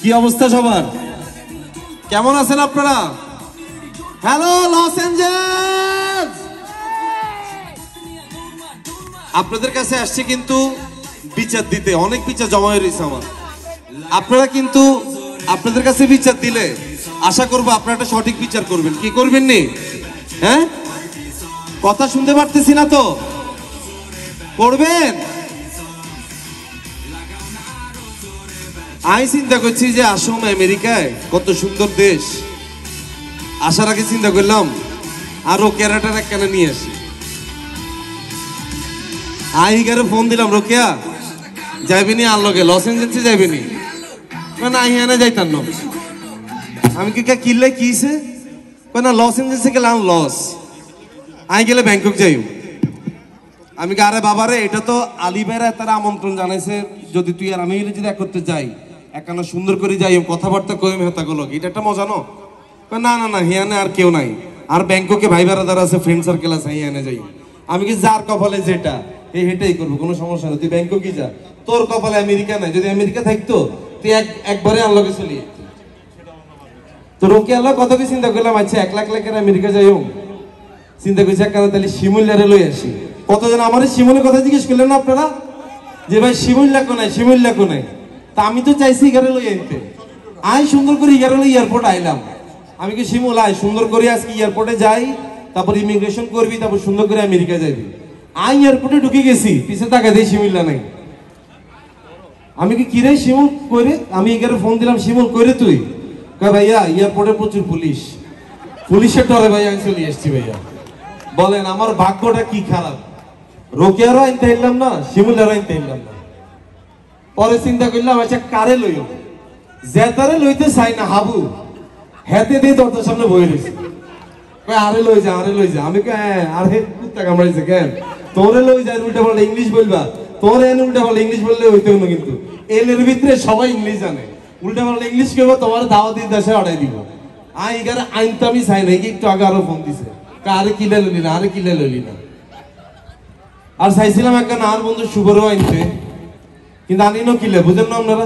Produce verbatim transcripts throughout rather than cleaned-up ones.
কি অবস্থা সবার? কেমন আছেন আপনারা? হ্যালো লস অ্যাঞ্জেলস, আপনাদের কাছে আসছে কিন্তু বিচার দিতে। অনেক বিচার জমা হয়ে রয়েছে আমার। আপনারা কিন্তু আপনাদের কাছে বিচার দিলে আশা করবো আপনারা একটা সঠিক বিচার করবেন। কি করবেন নি? হ্যাঁ, কথা শুনতে পারতেছি না তো, করবেন? আমি চিন্তা করছি যে আসাম আমেরিকায় কত সুন্দর দেশ, আসার আগে চিন্তা করলাম আর রোকেয়াটা কেন নিয়ে আসি। আহিগারে ফোন দিলাম, রোকেয়া যাইবেনি আর লগে লস এঞ্জেলসে যাইবেনি? না আহিয়ানে যাইতাম না। আমি কি কিনলে কিছে না লস এঞ্জেলসে গেলাম, লস আই গেলে ব্যাংকক যাই। আমি কি আরে বাবারে, এটা তো আলিবেরা তারা আমন্ত্রণ জানাইছে, যদি তুই আর আমি যদি এক করতে যাই একখানা সুন্দর করে যাই, কথাবার্তা কইম হেতা গুলো, এটা একটা মজা ন। না না না হিয়ানে আর কেউ নাই, আর ব্যাংককে ভাই বেড়াদার আছে, ফ্রেন্ড সার্কেল আছে, হিয়ানে যাই। আমি কি যার কপালে যেটা এই হেটাই করবো, কোনো সমস্যা নেই। তুই ব্যাংককে যা, তোর কপালে আমেরিকা নাই। যদি আমেরিকা থাকতো তুই এক একবারে আল্লাহকে চলিয়ে তো রোকে আল্লাহ কত কি চিন্তা করলাম। আচ্ছা এক লাখ লাখের আমেরিকা যাইও, চিন্তা করছি এক কারণে তাহলে শিমুল্লারে লই আসি। কতজন আমার শিমুলের কথা জিজ্ঞেস করলেন না আপনারা, যে ভাই শিমুল্লা কোনায় শিমুল্লা কোনায়? তা আমি তো চাইছি ইগারে লই আনতে। আই সুন্দর করে ইগারে লই এয়ারপোর্ট আইলাম। আমি কি শিমুল আয় সুন্দর করে আজকে এয়ারপোর্টে যাই, তারপর ইমিগ্রেশন করবি, তারপর সুন্দর করে আমেরিকা যাবি। আই এয়ারপোর্টে ঢুকে গেছি, পিছে তাকা দেই শিমুল্লা নাই। আমি কি কিরে শিমুল কইরে, আমি এগারে ফোন দিলাম, শিমুল কইরে তুই? কয় ভাইয়া এয়ারপোর্টে প্রচুর পুলিশ, পুলিশের ডরে ভাইয়া আমি চলে এসছি। ভাইয়া বলেন আমার ভাগ্যটা কি খারাপ, রোকেয়ারও আনতে এলাম না, শিমুলেরও আনতে এলাম না। পরে চিন্তা করলাম আচ্ছা কারে লইও, জেতারে লইতে চাই না হাবু, হেতে দিয়ে দরজার সামনে বয়ে রয়েছে। আরে লই যা আরে লই যা। আমি হ্যাঁ আরে কুত্তা কামড়াইছে কেন, তোরে লই যায় উল্টা পাল্টা ইংলিশ বলবা, তোর এনে উল্টা পাল্টা ইংলিশ বললে হইতে হলো। কিন্তু এলের ভিতরে সবাই ইংলিশ জানে, উল্টা পাল্টা ইংলিশ কেবো তোমার দাওয়া দিয়ে দেশে অর্ডাই দিব। আই এগারে আইন তো আমি চাই না, একটু আগে আরো ফোন দিছে, আরে কিলে লইলি না, আরে কিলে লইলি না। আর চাইছিলাম একখান আর বন্ধু শুভরও আনতে, কিন্তু আনিনো কিলে, বুঝেন না আপনারা?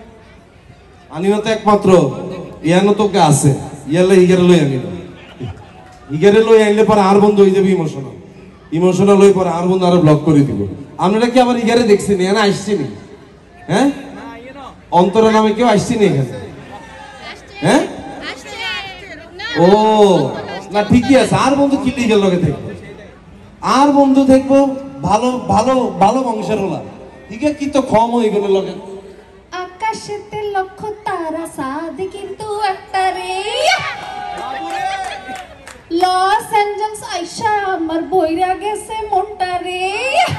আনিনো তো একমাত্র ইয়ানো তোকে আছে, ইয়ালে ইগারে লই আনিল, ইগারে লই আনলে পরে আর বন্ধু হয়ে যাবে ইমোশনাল, ইমোশনাল হয়ে পরে আর বন্ধু আরো ব্লক করে দিব। আপনারা কি আবার ইগারে দেখছেন? এখানে আসছেনি? হ্যাঁ, অন্তরা নামে কেউ আসছেনি এখানে? হ্যাঁ, ও না ঠিকই আছে। আর বন্ধু কি লিগের লগে থাকবো, আর বন্ধু দেখবো ভালো ভালো ভালো বংশের হলা, ঠিক আছে? কি তো কম হয়ে গেল লগে। আকাশেতে লক্ষ তারা সাদ কিন্তু একটা রে, লস অ্যাঞ্জেলস আইসা আমার বইরা গেছে মনটা রে।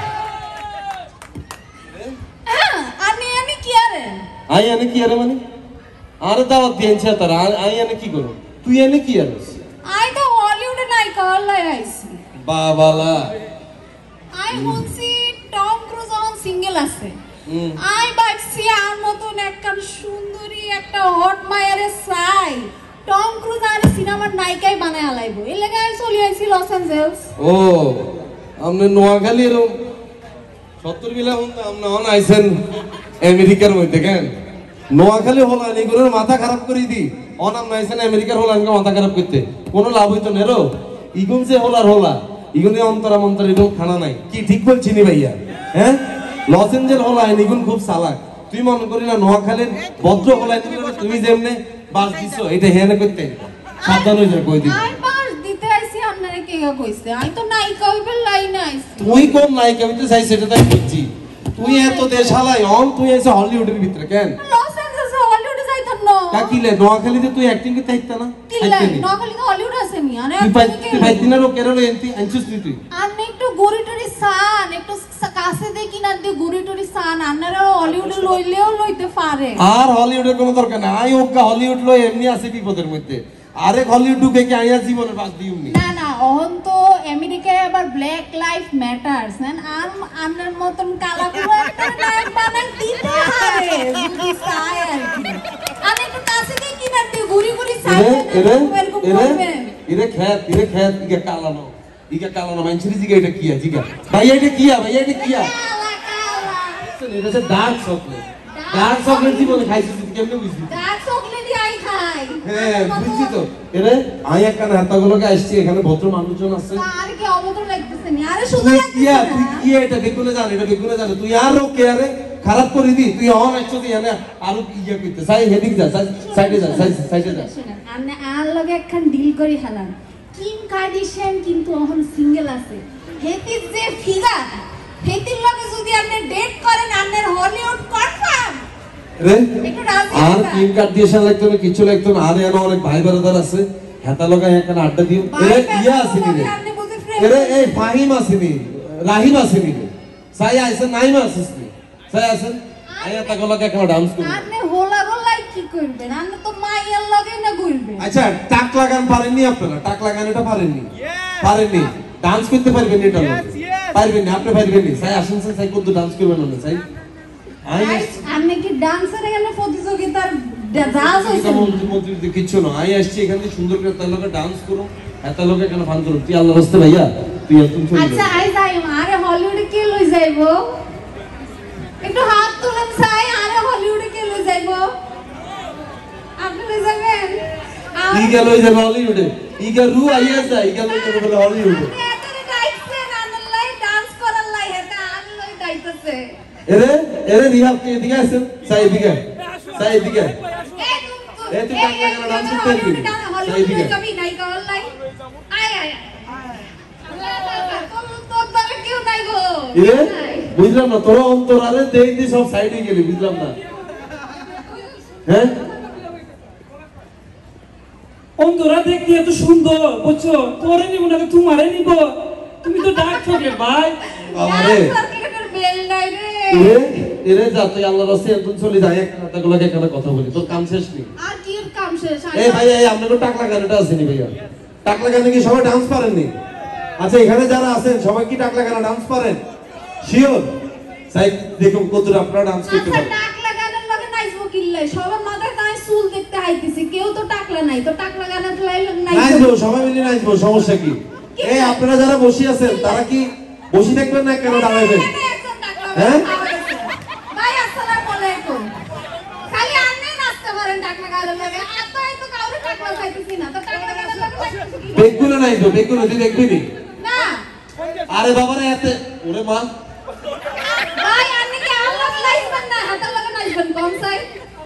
হ্যাঁ আমি আমি কি আরে আই আনে কি আরে মানে আরে দাওয়াত দিয়েছে তারা, আই আনে কি করব? তুই এনে কি আরে? আই তো হলিউডে নায়িকা হলাই আইছি বাবালা। আই বলছি টম ক্রুজ অন সিঙ্গেল আছে, আই ভাবছি আর মতন একখান সুন্দরী একটা হট মায়ারে চাই, টম ক্রুজ আর সিনেমার নায়িকাই বানায় আলাইবো, এই লাগা আই চলে আইছি লস অ্যাঞ্জেলস। ও আমনে নোয়াখালী এরকম সত্তর বিলা হন আমনে হন আইছেন আমেরিকার মধ্যে কেন? নোয়াখালী হল আনিগুলোর মাথা খারাপ করে দি, অনাম নাইছেন আমেরিকার হল আনকে মাথা খারাপ করতে, কোনো লাভ হইতো না। রো ইগুন যে হলার হলা ইগুনে অন্তরা মন্তরা এরকম খানা নাই। কি ঠিক বলছি নি ভাইয়া? হ্যাঁ, লস এঞ্জেল হল আইন ইগুন খুব চালাক। তুই মনে করি না নোয়াখালীর ভদ্র হল আইন তুমি যেমনে বাস দিছো এটা হেনে করতে সাবধান হয়ে যায় কই দিবি। আই বাস দিতে আইছি, আপনারা কে কইছে? আই তো নায়িকা হইবে লাইনে আইছি। তুই কোন নায়িকা হইতে চাই সেটা তাই বুঝছি। তুই এত দেশ হালাই অন, তুই এসে হলিউডের ভিতরে কেন? লস অ্যাঞ্জেলসে হলিউডে যাইতাম না। কা কিলে নোয়াখালীতে তুই অ্যাক্টিং করতে আইতা না? কিলে নোয়াখালীতে হলিউড আছে নি? আরে তুই ভাই তুই ভাই দিনার ও কেরলে এন্টি আনছিস তুই? আপনি একটু গরিটরি সান, একটু কাছে দিয়ে কিনার দিয়ে গরিটরি সান, আপনারা হলিউডে লইলেও লইতে পারে। আর হলিউডের কোনো দরকার নাই। আই ওকা হলিউড লই এমনি আছে বিপদের মধ্যে। আরে হলিউড ঢুকে কি আইয়া জীবনের পাস দিউনি? না না, অহন তো আমেরিকায় আবার ব্ল্যাক লাইফ ম্যাটারস, এন্ড আর আপনার মতন কালা পুরো একটা নায়ক বানাই দিতে পারে যদি চায় আর কি। আমি একটু কাছে দিয়ে কিনার দিয়ে ঘুরি ঘুরি সান এরকম করবেন। ইরে খেত ইরে খেত ইগা কালানো ইগা কালানো মানছিরি জিগা এটা কিয়া জিগা ভাই এটা কিয়া ভাই এটা কিয়া এটা হচ্ছে ডার্ক চকলেট। ডার্ক চকলেট জীবনে খাইছিস কেমনে বুঝবি? ডার্ক হ্যাঁ বুঝছি তো এরে আই একখানে হাতাগুলোকে আসছি এখানে ভদ্র মানুষজন আছে আর কি অভদ্র লাগতেছে না আরে শুধু তুই কি আর তুই কি এটা বেগুনে জানি এটা বেগুনে জানি তুই আর রোকে আরে খারাপ করে দি তুই অন আসছো তুই এনে আরো ইয়া করতে সাই হেডিং যা সাইডে যা সাইডে যা আপনি আর লগে একখান ডিল করি হালান কিম কার্ডিশিয়ান কিন্তু এখন সিঙ্গেল আছে হেতির যে ফিগার হেতির লগে যদি আপনি ডেট করেন আপনার হলিউড কনফার্ম রে আর কিম কার্ডিশিয়ান লাগতো না কিছু লাগতো না আর এনে অনেক ভাই ব্রাদার আছে হেতা লগা এখানে আড্ডা দিও এরে ইয়া আসেনি রে এরে এই ফাহিম আসেনি রাহিম আসেনি সাই আইছে নাইমা আসেনি সাই আছেন আয়া তাগুলোকে এখানে ডান্স করবে আপনি হোলা গোলাই কি করবেন আপনি তো মাইয়ার লগে না ঘুরবেন আচ্ছা টাক লাগান পারেননি আপনারা টাক লাগান এটা পারেননি পারেননি ডান্স করতে পারবেন এটা পারবেন না আপনি পারবেন না সাই আসেন সাই কত ডান্স করবেন না সাই আই আপনি কি ডান্সার এখানে প্রতিযোগিতার জাজ হইছে মন্ত্রী কিছু না আই আসছি এখানে সুন্দর করে তার লগে ডান্স করো এত লোকে কেন ফান করো তুই আল্লাহর রাস্তায় ভাইয়া তুই তুমি চলে আচ্ছা আই যাই আরে হলিউডে কে লই যাইবো একটু হাত তুলেন চাই আরে হলিউডে কে লই যাইবো আপনি লই যাবেন ই গেল ওই যে হলিউডে ই গেল রু আইয়া যায় ই গেল তো বলে হলিউডে এটারে ডাইছেন আনলাই ডান্স করার লাই এটা আমি লই ডাইতেছে এরে এরে রিহাব কে দিকে আছেন সাই দিকে সাই দিকে এ তুই টাক লাগা ডান্স করতে পারবি সাই দিকে কবি নাই কল লাই আয় আয় তো তো কেউ নাই গো এ বুঝলাম না তোর অন্তর আরে দেই দি সব সাইডে গেলি বুঝলাম না হ্যাঁ অন্তরা দেখতে এত সুন্দর বুঝছো তোরে নিব না তোমারে নিব তুমি তো ডাক চোখে ভাই বাবারে বেল নাই রে এ এরে যা তুই আল্লাহর রাস্তায় একদম চলে যা এক কথাগুলোকে এখানে কথা বলি তোর কাম শেষ নেই আর কি কাম শেষ এই ভাই এই আপনাকে টাক লাগানোটা আসেনি ভাইয়া টাক লাগানো কি সবাই ডান্স পারেননি আচ্ছা এখানে যারা আছেন সবাই কি টাক লাগানো ডান্স পারেন শিওর সাই দেখুন কতটা আপনারা ডান্স করতে আচ্ছা পারেন টাক লাগানোর লগে নাইবো কিল্লাই সবার মাথায় তাই চুল দেখতে আইতিছে কেউ তো টাকলা নাই তো টাক লাগানোর লাই নাই নাচবো সবাই মিলে নাচবো সমস্যা কি এই আপনারা যারা বসে আছেন তারা কি বসে থাকবেন না কেন দাঁড়াবেন হ্যাঁ ভাই আসসালামু আলাইকুম খালি আপনি নাচতে পারেন টাক লাগানোর লগে আর তো এই তো কাউরে টাকলা খাইতেছি না তো টাক লাগানোর লগে নাচতেছি কি বেগুলো নাচবো বেগুলো তুই দেখবি নি না আরে বাবারে এতে ওরে মা ভাই আপনি কি আল্লাহ নাচবেন না হাতের লগে নাচবেন কোন সাই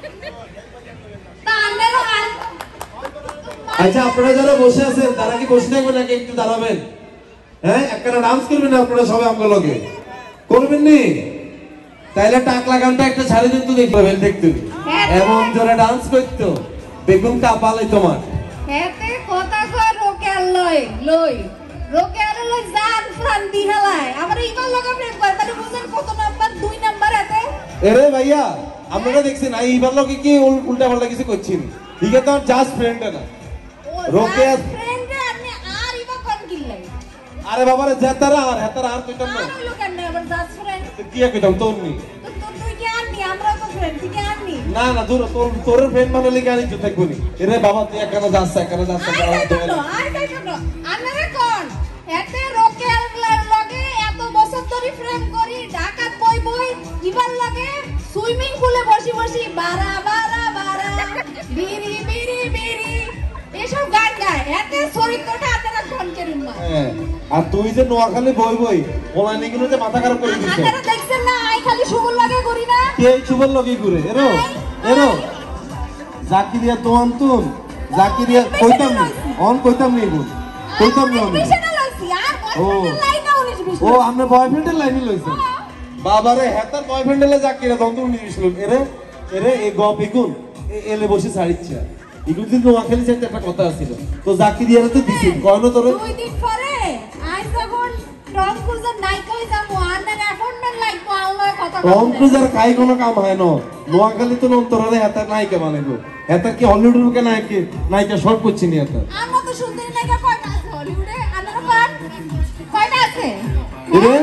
তা আনেরও আর আচ্ছা আপনারা যারা বসে আছেন তারা কি বসে থাকবেন নাকি একটু দাঁড়াবেন হ্যাঁ একটা ডান্স করবেন আপনারা সবাই আমার লগে করবেন নি তাইলে টাক লাগানটা একটা ছাড়ি দিন তো দেখবেন দেখতে এমন জোরে ডান্স করতো বেগুন কাপালে তোমার এতে কথা কয় রোকেল লই লই রোকেল লই জান প্রাণ দিহালায় আমার ইগল লগা প্রেম করে তাহলে বুঝেন কত নাম্বার দুই নাম্বার এতে এরে ভাইয়া আপনারা দেখছেন এই বার লগে কি উল্টা পাল্টা কিছু করছেন ঠিক আছে আমার জাস্ট ফ্রেন্ড না রোকেয়া ফ্রেন্ড আপনি আর ইবা কোন কিল্লাই আরে বাবারে জেতারা আর হেতারা আর কইতাম না আর লোক না আবার জাস্ট ফ্রেন্ড কি কইতাম তোর নি তো তুই কি আননি আমরা তো ফ্রেন্ড তুই কি আননি না না দূর তোর তোর ফ্রেন্ড মানে লাগি আনি তো থাকবো নি এরে বাবা তুই এখানে যাস এখানে যাস আর দেখো আর দেখো আপনারা কোন এতে রোকেল লগে এত বছর ধরে প্রেম করি ঢাকাত বই বই ইবার লাগে সুইমিং পুলে বসি বসি বারা বারা বারা বিরি বিরি বিরি এসব গান গায় এতে চরিত্রটা আপনারা কোন কেরুন না হ্যাঁ আর তুই যে নোয়াখালী বই বই ওলানি গুলো যে মাথা খারাপ করে দিছিস আপনারা দেখছেন না আই খালি সুগুল লাগে করি না কে চুবল লগি ঘুরে এরো এরো জাকিরিয়া তো অন্তুন জাকিরিয়া কইতাম নি অন কইতাম নি গুণ কইতাম নি আমি ও ও আমরা বয়ফ্রেন্ডের লাইনে লইছেন বাবারে হেতার বয়ফ্রেন্ডের জাকিরিয়া তো অন্তুন নিছিল এরে এরে এই গপ ইগুন এলে বসে ছাড়িচ্ছে ইগুন দিন নোয়াখালী যাইতে একটা কথা আছিল তো জাকিরিয়ারে তো দিছি কয়নো তোরে দুই দিন পরে আই যখন টম ক্রুজের নায়িকা হই যাবো আন্ডার অ্যাপয়েন্টমেন্ট লাগবো আল্লাহ কথা টম ক্রুজের কাই কোনো কাম হয় না নোয়াখালী তো অন্তরালে হেতার নায়িকা বানাইবো হেতার কি হলিউডের মুখে নায়িকা নায়িকা শর্ট করছি নি হেতার আমরা তো সুন্দরী নায়িকা কয়টা আছে হলিউডে আপনারা কোন কয়টা আছে এরে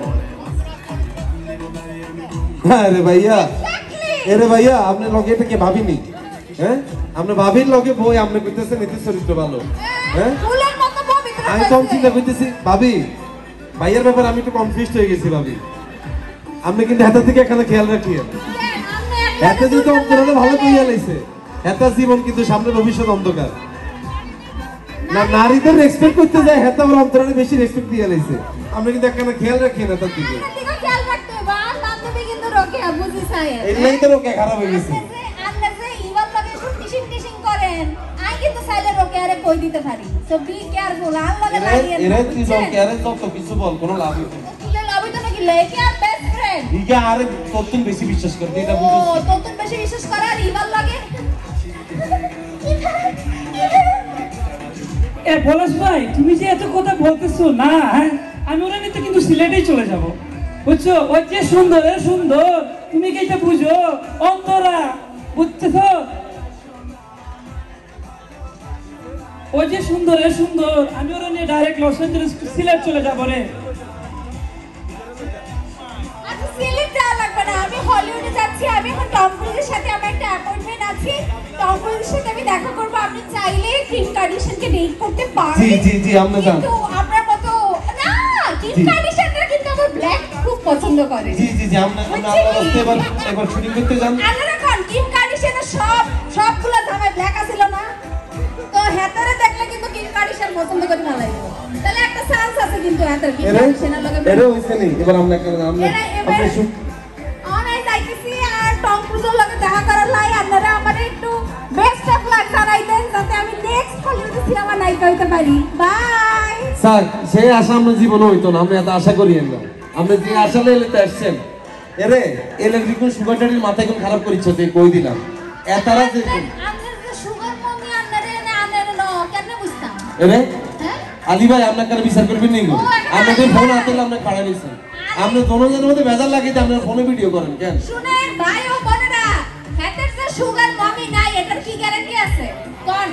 আরে ভাইয়া এরে ভাইয়া আপনি লগে এটা কি ভাবিনি হ্যাঁ আপনি ভাবির লগে বই আপনি কইতেছেন এতে চরিত্র ভালো হ্যাঁ ফুলের মতো পবিত্র আমি তো চিন্তা করতেছি ভাবি ভাইয়ের ব্যাপারে আমি একটু কনফিউজড হয়ে গেছি ভাবি আপনি কিন্তু হাতে থেকে এখানে খেয়াল রাখিয়েন এতে যদি অন্তরালে ভালো কইয়া লাইছে হেতা জীবন কিন্তু সামনে ভবিষ্যৎ অন্ধকার না নারীদের রেসপেক্ট করতে যায় হেতা আমার অন্তরে বেশি রেসপেক্ট দিয়ে লাইছে আমরা কিন্তু একখানা খেয়াল রাখি না তার দিকে খেয়াল রাখতে হবে আর বান্ধবী কিন্তু রোকেয়া বুঝি চাই এলাই তো রোকে খারাপ হয়ে গেছে আপনি যে ইভার লাগে একটু টিশিং টিশিং করেন আই কিন্তু চাইলে রোকেয়ারে কই দিতে পারি সো বি কেয়ারফুল আর লাগে লাগিয়ে এরে তুই রোকেয়ারে যত কিছু বল কোনো লাভ হইতো না কি লাভ হইতো নাকি লেকে আর বেস্ট ফ্রেন্ড ইগা আরে তোতুন বেশি বিশ্বাস করতে এটা ও বুঝছিস তোতুন বেশি বিশ্বাস করে আর ইভার লাগে এ পলাশ ভাই তুমি যে এত কথা বলতেছো না হ্যাঁ আমি ওরা নিতে কিন্তু সিলেটেই চলে যাব বুঝছো ওই যে সুন্দর এ সুন্দর তুমি কি এটা বুঝো অন্তরা বুঝছো ওই যে সুন্দর এ সুন্দর আমি ওরা নিয়ে ডাইরেক্ট লস এঞ্জেলেস সিলেট চলে যাবো রে আচ্ছা সিলেট যাওয়া লাগবে না আমি হলিউডে যাচ্ছি আমি এখন টম ক্রুজের সাথে আমার একটা অ্যাপয়েন্টমেন্ট আছে টম ক্রুজের সাথে আমি দেখা করব আপনি চাইলে কিম কার্দাশিয়ানকে ডেট করতে পারেন জি জি জি আমরা জান কিন্তু আপনার মতো না কিম কার্দাশিয়ানরা কিন্তু আমার ব্ল্যাক খুব পছন্দ করে জি জি জি আমরা আমরা রাস্তায় এবার এবার শুটিং করতে যান আপনারা কোন কিম কার্দাশিয়ানের সব সবগুলা জামায় ব্ল্যাক আছিল না তো হেতারে দেখলে কিন্তু কিম কার্দাশিয়ান পছন্দ করে না লাগবে তাহলে একটা চান্স আছে কিন্তু হেতার কিম কার্দাশিয়ানের লগে এরে হইছে নি এবার আমরা আমরা আমরা শুট অনলাইন যাইতেছি আর টম ক্রুজের লগে দেখা করার লাই আপনারা আমারে একটু বেস্ট অফ লাক জানাই দেন যাতে আমি নেক্সট হলিউড সিনেমা নায়িকা হইতে পারি বাই স্যার সেই আশা আমরা জীবনে হইতো না আমরা এত আশা করি না আমরা যে আশা লইলে তো আসছেন এরে এলে কোন সুগার ড্যাডির মাথায় কোন খারাপ করিছ তুই কই দিলাম এতারা যে আমাদের যে সুগার মমি আপনারে না আনেন না কেন বুঝতাম এরে হ্যাঁ আলী ভাই আপনার কাছে বিচার করবেন নি গো আমাদের ফোন হাতে আমরা খাড়া নিছেন আপনি জনগণের মধ্যে বেজার লাগিয়ে আপনার ফোনে ভিডিও করেন কেন শুনেন ভাই ও বোনেরা হেতের যে সুগার মমি নাই এটার কি গ্যারান্টি আছে কোন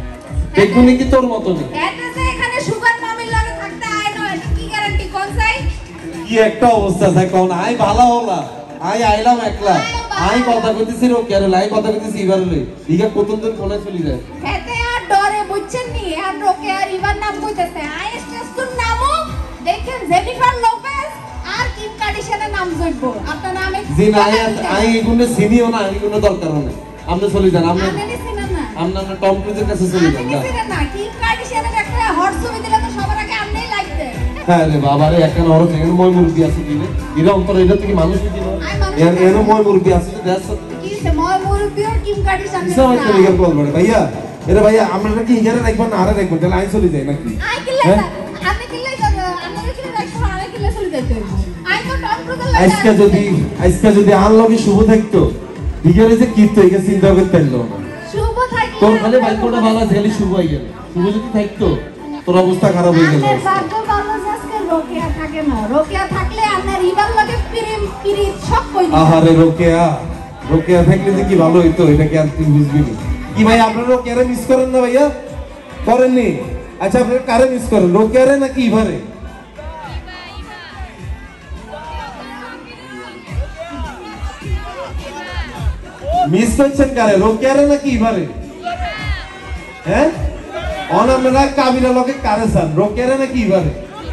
দেখুন কি তোর মত নেই হেতে যে এখানে সুগার মমির লগে থাকতে আয় না এটা কি গ্যারান্টি কোন চাই কি একটা অবস্থা আছে কোন আই ভালো হলা আই আইলাম একলা আই কথা কইতেছি রো কেন লাই কথা কইতেছি এবার লই দিগা কতন দিন ফোনে চলি যায় হেতে আর ডরে বুঝছেন নি আর রোকে আর ইভার নাম কইতেছে আই স্টেসন নামও দেখেন জেনিফার লোপেজ আর কিম কার্দাশিয়ানের নাম জড়বো আপনার নামে জি না আই আই এগুনে চিনিও না এই কোনো দরকার নেই আপনি চলে যান আপনি আপনি চিনেন না আমরা আমরা টম ক্রুজের কাছে চলে যান আপনি চিনেন না কিম কার্দাশিয়ানের একটা হট ছবি দিলে তো সবার আগে আপনিই লাইক দেন হ্যাঁ রে বাবা রে একটা নরক এখানে মই মুরগি আছে দিলে এরা অন্তর এটা থেকে মানুষ কি দিল এর এর মই মুরগি আছে দেশ কি সে মই মুরব্বি আর কিম কার্দাশিয়ান কিসা হইতো লিগার কল করে ভাইয়া এরে ভাইয়া আমরা কি হিগারে রাখবো না আরে রাখবো তাহলে আই চলে যাই নাকি আই কিলে আপনি কিলে আপনারা কিলে রাখছো আরে কিলে চলে যাইতে আই তো টম ক্রুজের লাগে আজকে যদি আজকে যদি আনলগে শুভ থাকতো হিগারে যে কিতো এটা চিন্তা করতে পারলো না শুভ থাকলে তোর খালি বাইকটা ভালো আছে খালি শুভ হয়ে গেল শুভ যদি থাকতো তোর অবস্থা খারাপ হয়ে গেল আপনার ভাগ্য ভালো যে আজকে রোকেয়া থাকে না রোকেয়া থাকলে আপনার ইবার লগে প্রেম পিরিত সব কই দিত আহারে রোকেয়া রোকেয়া থাকলে যে কি ভালো হইতো এটা কি আর তুই বুঝবি না কি ভাই আপনারা রোকেয়ারে মিস করেন না ভাইয়া করেননি আচ্ছা আপনারা কারে মিস করেন রোকেয়ারে নাকি ইভারে মিস করছেন কারে রোকেয়ারে নাকি ইভারে হ্যাঁ অনামরা কাবিলা লগে কারে সান রোকেয়ারে নাকি ইভারে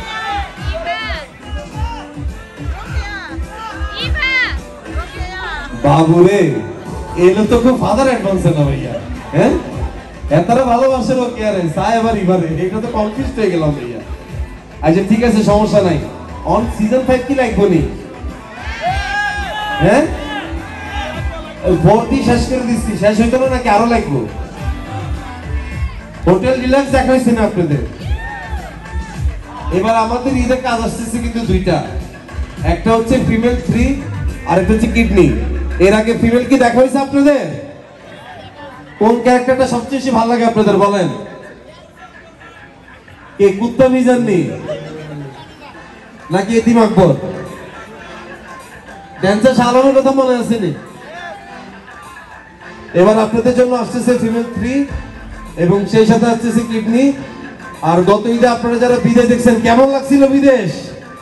বাবুরে এলো তো খুব ফাদার অ্যাডভান্স না ভাইয়া হ্যাঁ এতটা ভালোবাসে রোকেয়ারে সাই আবার ইভারে এটা তো কনফিউজ হয়ে গেলাম ভাইয়া আচ্ছা ঠিক আছে সমস্যা নাই অন সিজন ফাইভ কি লাগবো নি হ্যাঁ ভর্তি শেষ করে দিচ্ছি শেষ হইতো না নাকি আরো লাগবো হোটেল ডিলাক্স দেখা হয়েছে না আপনাদের এবার আমাদের ঈদের কাজ আসতেছে কিন্তু দুইটা একটা হচ্ছে ফিমেল থ্রি আর একটা হচ্ছে কিডনি এর আগে ফিমেল কি দেখা হয়েছে আপনাদের কোন ক্যারেক্টারটা সবচেয়ে বেশি ভালো লাগে আপনাদের বলেন কে কুত্তা মিজাননি নাকি এতিম আকবর ড্যান্সার শাহরুখের কথা মনে আছে নি এবার আপনাদের জন্য আসতেছে ফিমেল থ্রি এবং সেই সাথে আসতেছে কিডনি আর গত ঈদে আপনারা যারা বিদেশ দেখছেন কেমন লাগছিল বিদেশ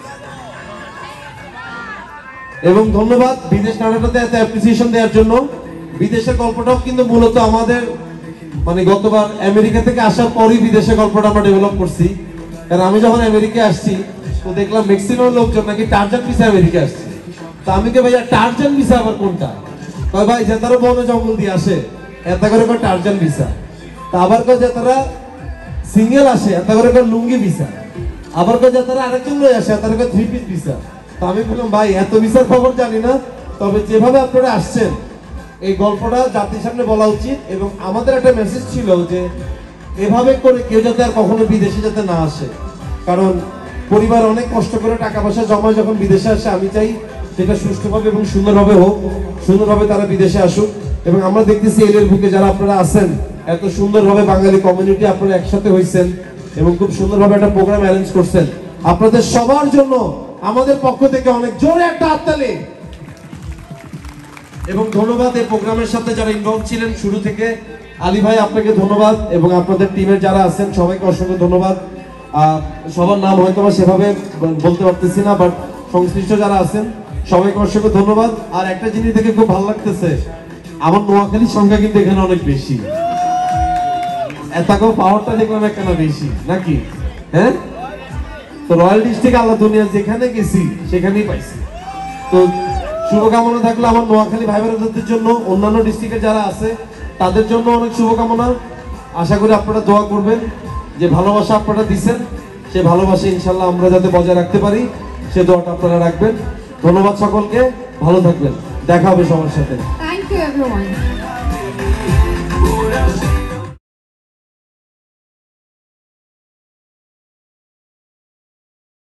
এবং ধন্যবাদ বিদেশ নাটকটাতে এত অ্যাপ্রিসিয়েশন দেওয়ার জন্য বিদেশের গল্পটাও কিন্তু মূলত আমাদের মানে গতবার আমেরিকা থেকে আসার পরই বিদেশের গল্পটা আমরা ডেভেলপ করছি কারণ আমি যখন আমেরিকা আসছি তো দেখলাম ম্যাক্সিমাম লোকজন নাকি টার্জান ভিসা আমেরিকা আসছে তো আমি কে ভাইয়া টার্জান ভিসা আবার কোনটা কয় ভাই যে তারা বনে জঙ্গল দিয়ে আসে এত করে কয় টার্জান ভিসা। তা আবার কয় যে তারা সিঙ্গেল আসে এত করে কয় লুঙ্গি ভিসা। আবার কয় যে তারা আরেকজন লই আসে তারা কয় থ্রি পিস ভিসা। তো আমি বললাম ভাই এত ভিসার খবর জানি না, তবে যেভাবে আপনারা আসছেন এই গল্পটা জাতির সামনে বলা উচিত। এবং আমাদের একটা মেসেজ ছিল যে এভাবে করে কেউ যাতে আর কখনো বিদেশে যাতে না আসে, কারণ পরিবার অনেক কষ্ট করে টাকা পয়সা জমায় যখন বিদেশে আসে, আমি চাই সেটা সুষ্ঠুভাবে এবং সুন্দরভাবে হোক, সুন্দরভাবে তারা বিদেশে আসুক। এবং আমরা দেখতেছি এলের বুকে যারা আপনারা আছেন এত সুন্দরভাবে বাঙালি কমিউনিটি আপনারা একসাথে হয়েছেন এবং খুব সুন্দরভাবে একটা প্রোগ্রাম অ্যারেঞ্জ করছেন। আপনাদের সবার জন্য আমাদের পক্ষ থেকে অনেক জোরে একটা হাততালি এবং ধন্যবাদ। এই প্রোগ্রামের সাথে যারা ইনভলভ ছিলেন শুরু থেকে, আলী ভাই আপনাকে ধন্যবাদ এবং আপনাদের টিমের যারা আছেন সবাইকে অসংখ্য ধন্যবাদ। সবার নাম হয়তো বা সেভাবে বলতে পারতেছি না, বাট সংশ্লিষ্ট যারা আছেন সবাইকে অসংখ্য ধন্যবাদ। আর একটা জিনিস দেখে খুব ভালো লাগতেছে, আমার নোয়াখালীর সংখ্যা কিন্তু এখানে অনেক বেশি। এতটাও পাওয়ারটা দেখলাম একখানা বেশি নাকি? হ্যাঁ, তো রয়্যাল ডিস্ট্রিক্ট আল্লাহ দুনিয়া যেখানে গেছি সেখানেই পাইছি। তো শুভকামনা থাকলো আমার নোয়াখালী ভাই বোনদের জন্য, অন্যান্য ডিস্ট্রিক্টে যারা আছে তাদের জন্য অনেক শুভকামনা। আশা করি আপনারা দোয়া করবেন যে ভালোবাসা আপনারা দিচ্ছেন সে ভালোবাসা ইনশাল্লাহ আমরা যাতে বজায় রাখতে পারি, সে দোয়াটা আপনারা রাখবেন। ধন্যবাদ সকলকে, ভালো থাকবেন, দেখা হবে সবার সাথে। Thank you everyone.